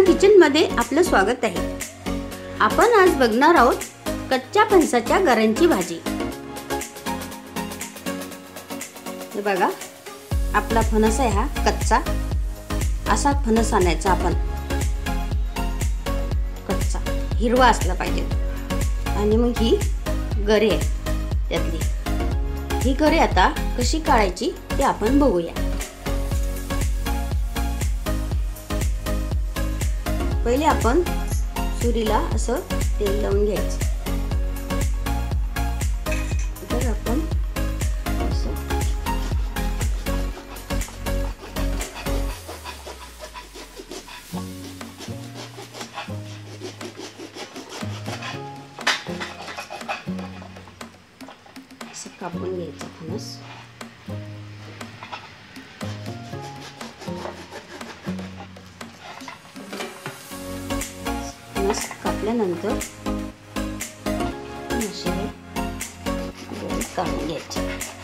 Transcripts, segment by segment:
Kitchen मध्ये आपलं स्वागत आहे। आपण आज बघणार आहोत कच्च्या फणसाच्या गऱ्यांची भाजी। हे बघा, आपला फणस आहे हा कच्चा। असा फणस आणायचा आपण, कच्चा हिरवा असला पाहिजे। आणि मग ही गरे आहे त्यातली, ही गरे आता कशी काढायची ते आपण बघूया। पहिले आपण सुरीला असं तेल लावून घ्यायचं। तर आपण असं कापून घ्यायचं फणस। कापल्यानंतर असे काढून घ्यायचे।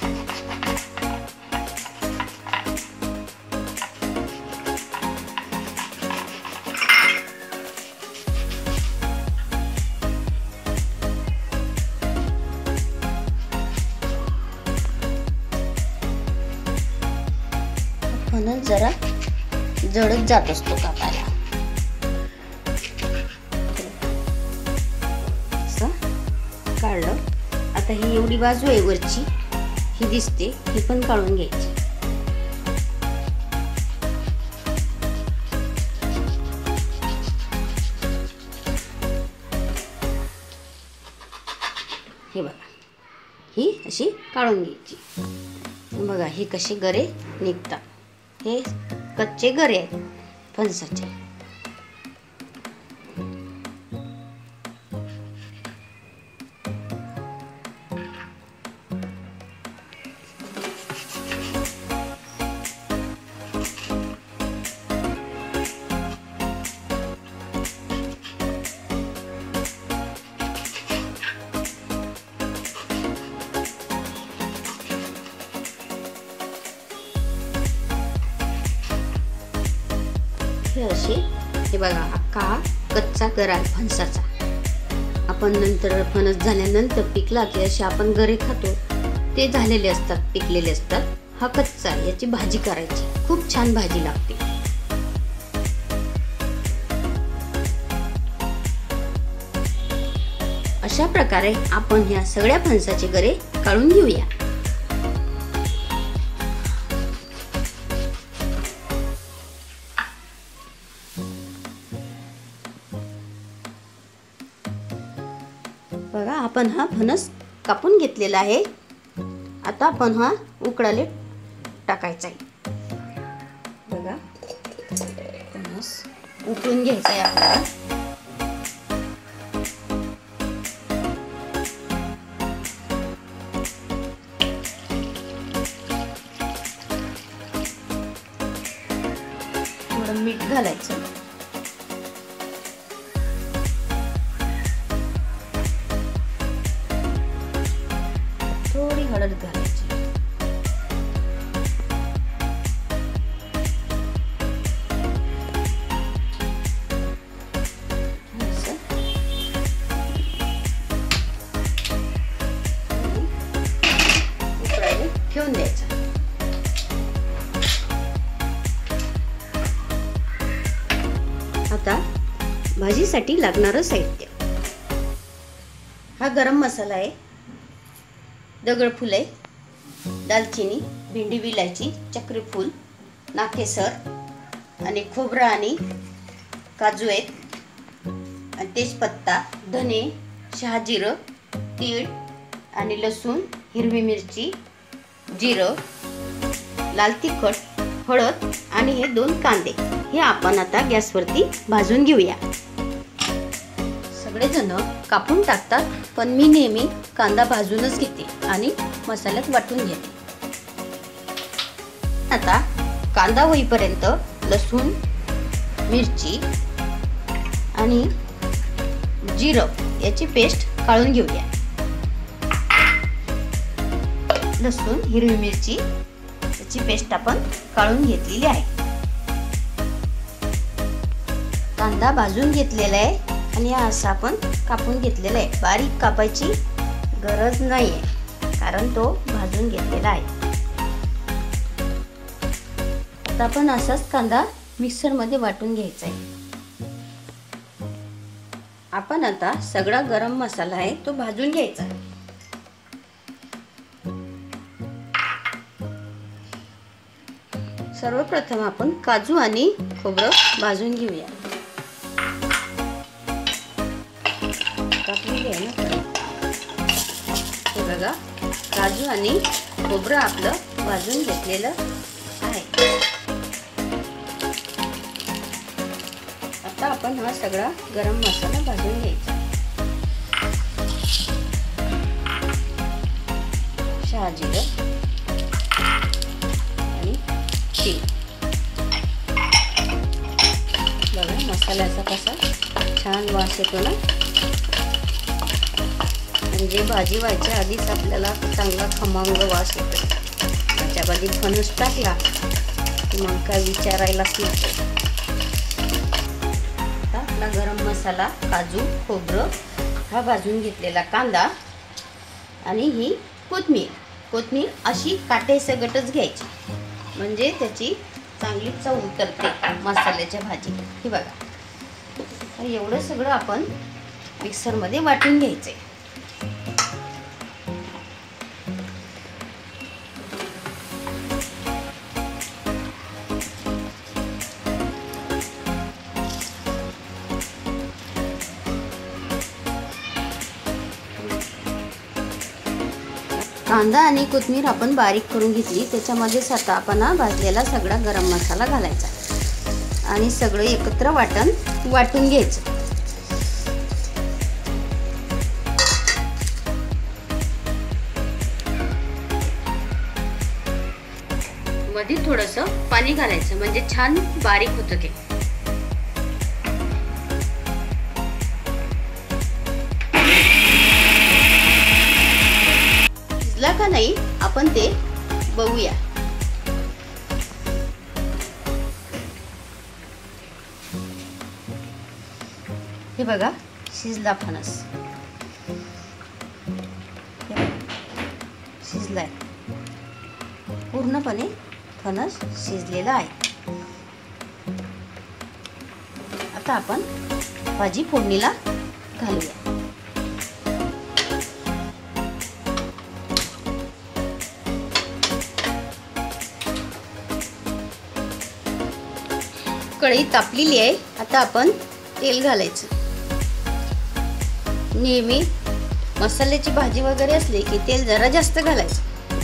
फणस जरा जडच जात असतो कापायला। काढलं। आता ही एवढी बाजू आहे वरची, ही दिसते, ही पण काढून घ्यायची। हे बघा, ही अशी काढून घ्यायची। बघा हे कसे गरे निघतात। हे कच्चे गरे आहेत फणसाचे। हे बघा, अख्खा कच्चा गरा आहे फणसाचा। आपण नंतर फणस झाल्यानंतर पिकला की असे आपण गरे खातो, ते झालेले असतात, पिकलेले असतात। हा कच्चा, याची भाजी करायची, खूप छान भाजी लागते। अशा प्रकारे आपण ह्या सगळ्या फणसाचे गरे काढून घेऊया। बघा, आपण हा फणस कापून घेतलेला आहे। आता आपण हा उकडाले टाकायचा आहे। बघा, फणस उकळून घ्यायचा आहे आपल्याला। थोडं मीठ घालायचं, थोडी हळद घालायची। उकळायला ठेवून द्यायचं। आता भाजीसाठी लागणारं साहित्य, हा गरम मसाला आहे, दगडफूल आहे, दालचिनी, भेंडी विलायची, चक्रीफूल, नाकेसर आणि खोबरं आणि काजू आहेत, आणि तेजपत्ता, धने, शहाजिरं, तीळ आणि लसूण, हिरवी मिरची, जिरं, लाल तिखट, हळद आणि हे 2 कांदे। हे आपण आता गॅसवरती भाजून घेऊया। सगळेजण कापून टाकतात, पण मी नेहमी कांदा भाजूनच घेते आणि मसाल्यात वाटून घेते। आता कांदा होईपर्यंत लसूण, मिरची आणि जिरं याची पेस्ट काढून घेऊया। लसूण, हिरवी मिरची याची पेस्ट आपण काढून घेतलेली आहे। कांदा भाजून घेतलेला आहे आणि असा आपण कापून घेतलेला आहे. बारीक कापायची गरज नाही आहे कारण तो भाजून घेतलेला आहे. आता आपण असाच कांदा मिक्सरमध्ये वाटून घ्यायचा आहे. आपण आता सगळा गरम मसाला आहे तो भाजून घ्यायचा. सर्वप्रथम आपण काजू आणि खोबरं भाजून घेऊया. कापून घ्या ना. हे बघा, काजू आणि खोबरं आपलं भाजून घेतलेलं आहे. आता आपण हा सगळा गरम मसाला भाजून घ्यायचा. शहाजिरं आणि तीळ. बघा मसाल्याचा कसा छान वास येतो ना. म्हणजे भाजी व्हायच्या आधीच आपल्याला चांगला खमंग वास येतो. त्याच्यामध्ये फणस टाकला की मग काय विचारायलाच नको. आपला गरम मसाला, काजू, खोबरं, हा भाजून घेतलेला कांदा आणि ही कोथिंबीर अशी काटेसकटच घ्यायची म्हणजे त्याची चांगली चव उतरते मसाल्याच्या भाजी. हे बघा, तर एवढं सगळं आपण मिक्सरमध्ये वाटून घ्यायचंय. कांदा आणि कोथिंबीर आपण बारीक करून घेतली. त्याच्यामध्येच आता आपण हा भाजलेला सगळा गरम मसाला घालायचा आणि सगळं एकत्र वाटून घ्यायचं. मध्ये थोडंसं पाणी घालायचं म्हणजे छान बारीक होतं ते. शिजला का नाही आपण ते बघूया. हे बघा, शिजला फणस. शिजलाय पूर्णपणे. फणस शिजलेला आहे. आता आपण भाजी फोडणीला घालूया. कढई तापलेली आहे. आता आपण तेल घालायचं. नेहमी मसाल्याची भाजी वगैरे असली की तेल जरा जास्त घालायचं.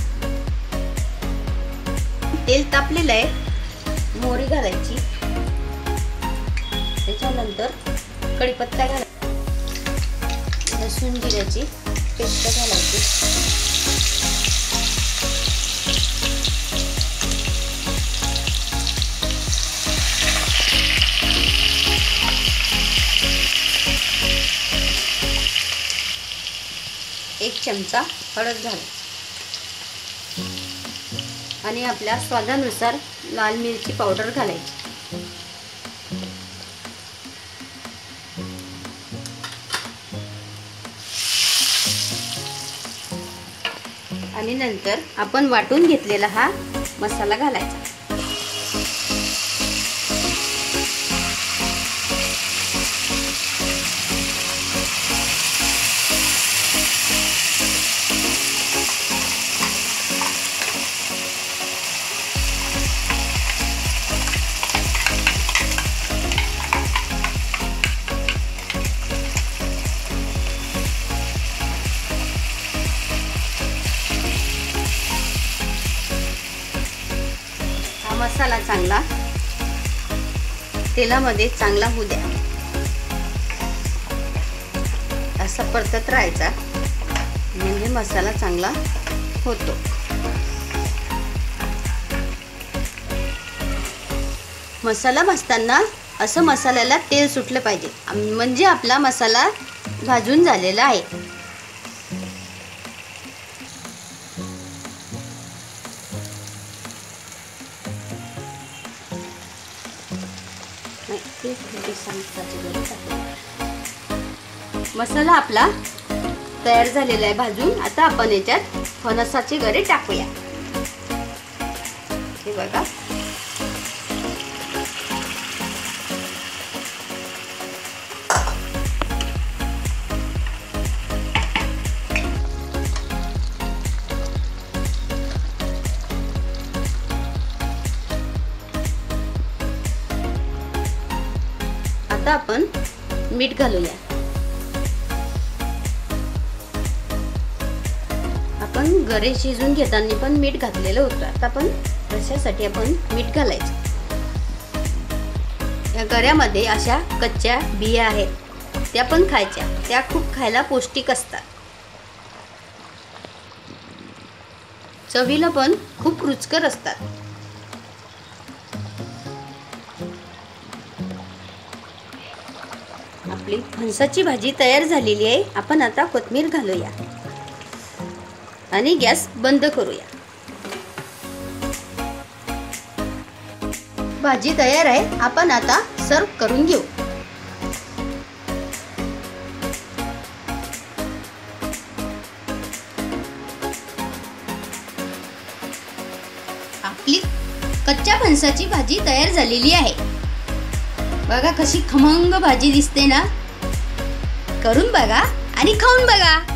तेल तापलेलं आहे. मोहरी घालायची. त्याच्यानंतर कढीपत्ता घालायचा. लसूण जिऱ्याची पेस्ट घालायची. एक चमचा हळद घालायची आणि आपल्या स्वादानुसार लाल मिरची पावडर घालायची. आणि नंतर आपण वाटून घेतलेला हा मसाला घालायचा. मसाला चांगला तेलामध्ये चांगला होऊ द्या. असा परतत राहायचा म्हणजे मसाला चांगला होतो. मसाला भाजताना असं मसाल्याला तेल सुटलं पाहिजे म्हणजे आपला मसाला भाजून झालेला आहे. नाही, ते फणसाची गरी टाकूया. मसाला आपला तयार झालेला आहे भाजून. आता आपण याच्यात फणसाची गरी टाकूया. हे बघा, आता आपण मीठ घालूया. आपण गरे शिजून घेताना पण मीठ घातलेलं होतं. आता आपण रश्यासाठी आपण मीठ घालायचं. या गऱ्यामध्ये अशा कच्च्या बिया आहेत, त्या पण खायच्या. त्या खूप खायला पौष्टिक असतात. चवीला पण खूप रुचकर असतात. आपली फणसाची भाजी तयार झालेली आहे. आपण आता कोथिंबीर घालूया आणि गॅस बंद करूया. भाजी तयार आहे. आपण आता सर्व करून घेऊ. आपली कच्च्या फणसाची भाजी तयार झालेली आहे. बघा कशी खमंग भाजी दिसते ना. करून बघा आणि खाऊन बघा.